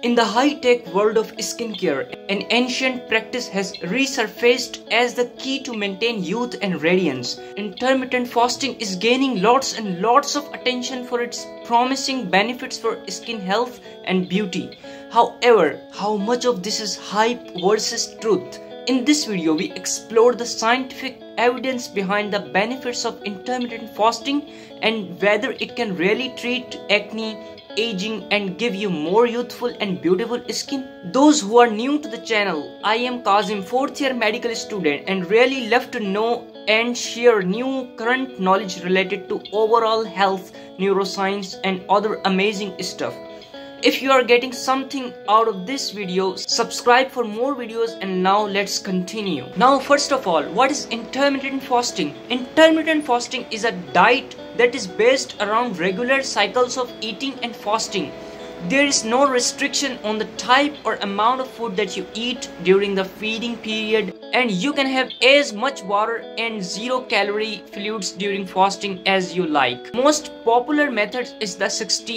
In the high-tech world of skincare, an ancient practice has resurfaced as the key to maintain youth and radiance. Intermittent fasting is gaining lots and lots of attention for its promising benefits for skin health and beauty. However, how much of this is hype versus truth? In this video, we explore the scientific evidence behind the benefits of intermittent fasting and whether it can really treat acne, aging and give you more youthful and beautiful skin. Those who are new to the channel, I am Kazim, 4th year medical student, and really love to know and share new current knowledge related to overall health, neuroscience and other amazing stuff. If you are getting something out of this video, subscribe for more videos, and now let's continue. Now first of all, what is intermittent fasting? Intermittent fasting is a diet that is based around regular cycles of eating and fasting. There is no restriction on the type or amount of food that you eat during the feeding period, and you can have as much water and 0-calorie fluids during fasting as you like. Most popular method is the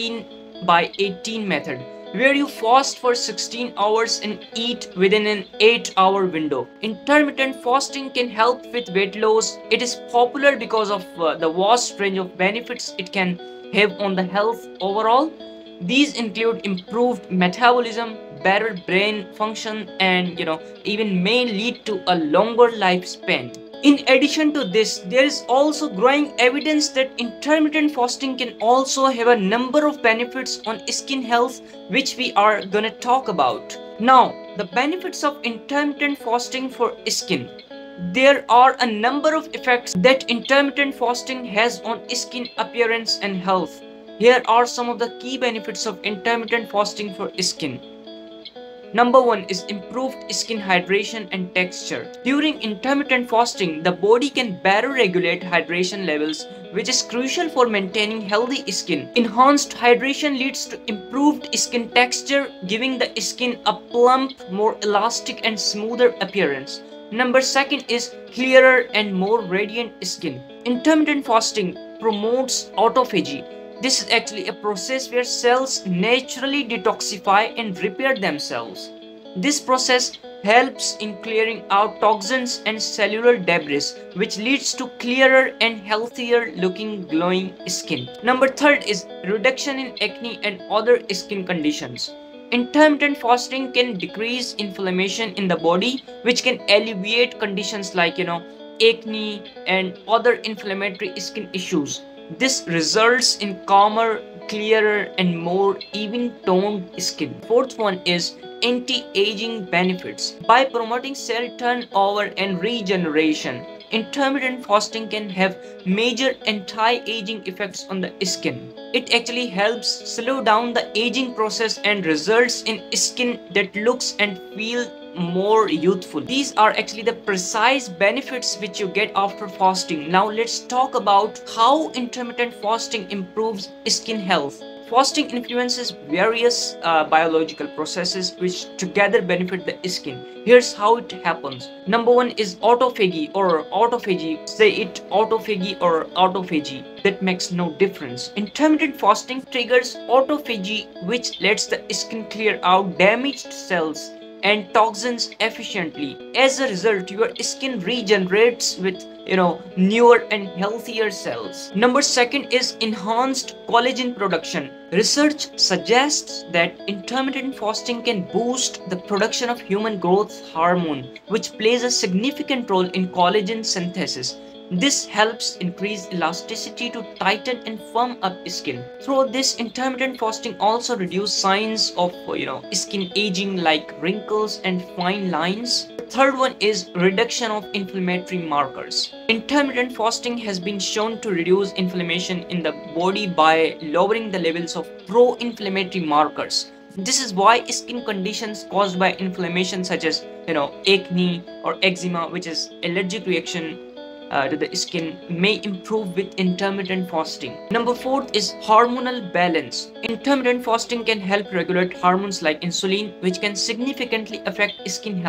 16/18 method, where you fast for 16 hours and eat within an 8-hour window. Intermittent fasting can help with weight loss. It is popular because of the vast range of benefits it can have on the health overall. These include improved metabolism, better brain function, and even may lead to a longer lifespan. In addition to this, there is also growing evidence that intermittent fasting can also have a number of benefits on skin health, which we are gonna talk about. Now, the benefits of intermittent fasting for skin. There are a number of effects that intermittent fasting has on skin appearance and health. Here are some of the key benefits of intermittent fasting for skin. Number 1 is improved skin hydration and texture. During intermittent fasting, the body can better regulate hydration levels, which is crucial for maintaining healthy skin. Enhanced hydration leads to improved skin texture, giving the skin a plump, more elastic and smoother appearance. Number 2 is clearer and more radiant skin. Intermittent fasting promotes autophagy. This is actually a process where cells naturally detoxify and repair themselves. This process helps in clearing out toxins and cellular debris, which leads to clearer and healthier looking glowing skin. Number 3 is reduction in acne and other skin conditions. Intermittent fasting can decrease inflammation in the body, which can alleviate conditions like acne and other inflammatory skin issues. This results in calmer, clearer and more even-toned skin. 4th one is anti-aging benefits. By promoting cell turnover and regeneration, intermittent fasting can have major anti-aging effects on the skin. It actually helps slow down the aging process and results in skin that looks and feels more youthful. These are actually the precise benefits which you get after fasting. Now let's talk about how intermittent fasting improves skin health. Fasting influences various biological processes which together benefit the skin. Here's how it happens. Number 1 is autophagy or autophagy. Say it autophagy or autophagy. That makes no difference. Intermittent fasting triggers autophagy, which lets the skin clear out damaged cells and toxins efficiently. As a result, your skin regenerates with newer and healthier cells. Number 2 is enhanced collagen production. Research suggests that intermittent fasting can boost the production of human growth hormone, which plays a significant role in collagen synthesis. This helps increase elasticity to tighten and firm up skin. Through this, intermittent fasting also reduces signs of skin aging like wrinkles and fine lines. The 3rd one is reduction of inflammatory markers. Intermittent fasting has been shown to reduce inflammation in the body by lowering the levels of pro-inflammatory markers. This is why skin conditions caused by inflammation such as acne or eczema, which is allergic reaction to the skin, may improve with intermittent fasting. Number 4 is hormonal balance. Intermittent fasting can help regulate hormones like insulin, which can significantly affect skin health.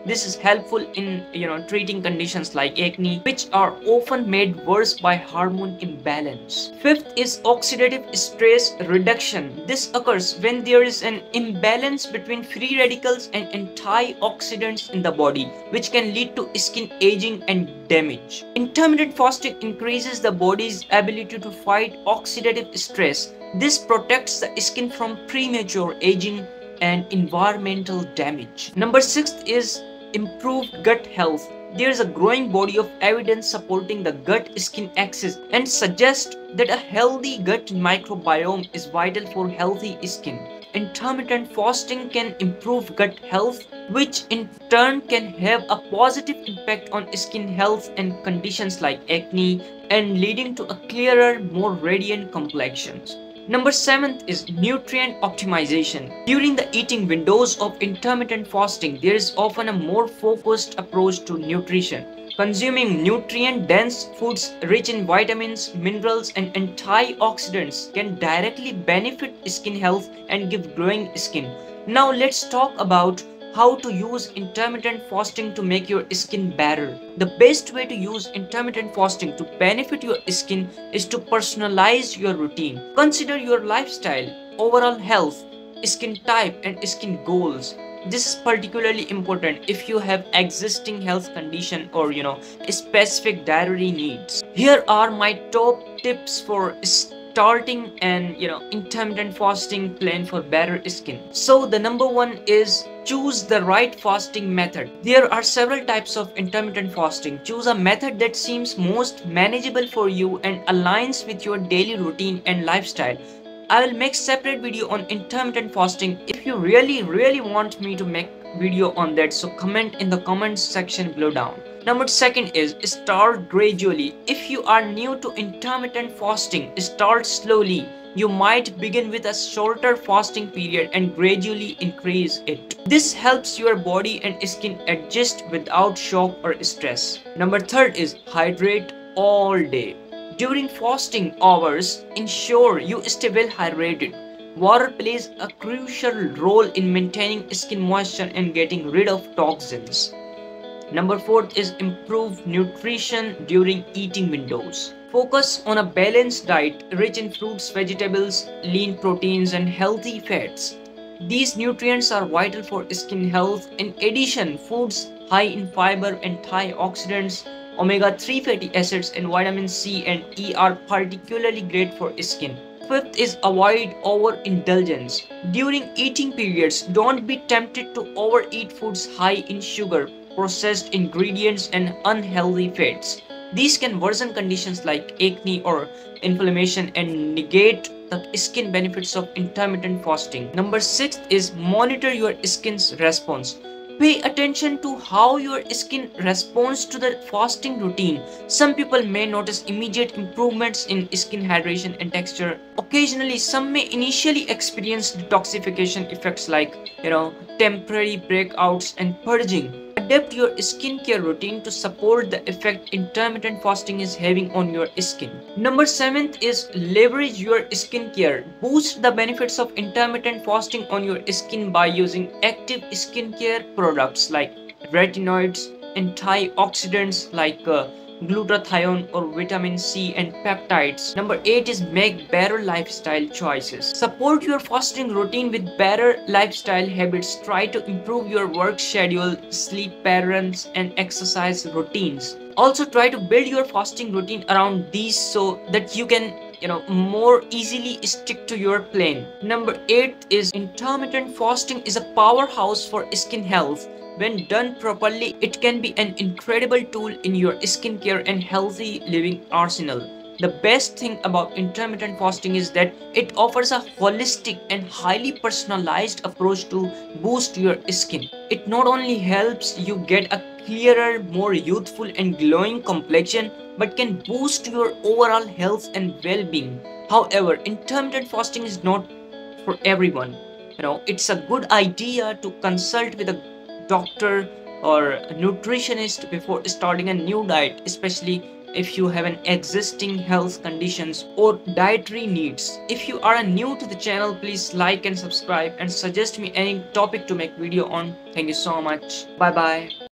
This is helpful in treating conditions like acne, which are often made worse by hormone imbalance. Fifth is oxidative stress reduction. This occurs when there is an imbalance between free radicals and antioxidants in the body, which can lead to skin aging and damage. Intermittent fasting increases the body's ability to fight oxidative stress. This protects the skin from premature aging and environmental damage. Number 6 is improved gut health. There is a growing body of evidence supporting the gut-skin axis and suggests that a healthy gut microbiome is vital for healthy skin. Intermittent fasting can improve gut health, which in turn can have a positive impact on skin health and conditions like acne, and leading to a clearer, more radiant complexions. Number 7 is nutrient optimization. During the eating windows of intermittent fasting, there is often a more focused approach to nutrition. Consuming nutrient-dense foods rich in vitamins, minerals, and antioxidants can directly benefit skin health and give glowing skin. Now let's talk about how to use intermittent fasting to make your skin better. The best way to use intermittent fasting to benefit your skin is to personalize your routine. Consider your lifestyle, overall health, skin type, and skin goals. This is particularly important if you have existing health condition or specific dietary needs. Here are my top tips for starting an intermittent fasting plan for better skin. So the number 1 is choose the right fasting method. There are several types of intermittent fasting. Choose a method that seems most manageable for you and aligns with your daily routine and lifestyle. I will make separate video on intermittent fasting if you really want me to make video on that, so comment in the comments section below down. Number 2 is start gradually. If you are new to intermittent fasting, start slowly. You might begin with a shorter fasting period and gradually increase it. This helps your body and skin adjust without shock or stress. Number 3 is hydrate all day. During fasting hours, ensure you stay well hydrated. Water plays a crucial role in maintaining skin moisture and getting rid of toxins. Number 4 is improve nutrition during eating windows. Focus on a balanced diet rich in fruits, vegetables, lean proteins, and healthy fats. These nutrients are vital for skin health. In addition, foods high in fiber, antioxidants, omega-3 fatty acids, and vitamin C and E are particularly great for skin. 5th is avoid overindulgence. During eating periods, don't be tempted to overeat foods high in sugar, processed ingredients, and unhealthy fats. These can worsen conditions like acne or inflammation and negate the skin benefits of intermittent fasting. Number 6 is monitor your skin's response. Pay attention to how your skin responds to the fasting routine. Some people may notice immediate improvements in skin hydration and texture. Occasionally, some may initially experience detoxification effects like, temporary breakouts and purging. Adapt your skincare routine to support the effect intermittent fasting is having on your skin. Number 7 is leverage your skincare. Boost the benefits of intermittent fasting on your skin by using active skincare products like retinoids, antioxidants like glutathione or vitamin C, and peptides. Number 8 is make better lifestyle choices. Support your fasting routine with better lifestyle habits. Try to improve your work schedule, sleep patterns, and exercise routines. Also try to build your fasting routine around these so that you can more easily stick to your plan. Number 8 is intermittent fasting is a powerhouse for skin health. When done properly, it can be an incredible tool in your skincare and healthy living arsenal. The best thing about intermittent fasting is that it offers a holistic and highly personalized approach to boost your skin. It not only helps you get a clearer, more youthful and glowing complexion, but can boost your overall health and well-being. However, intermittent fasting is not for everyone. It's a good idea to consult with a doctor or a nutritionist before starting a new diet, especially if you have an existing health conditions or dietary needs. If you are new to the channel, please like and subscribe and suggest me any topic to make video on. Thank you so much. Bye bye.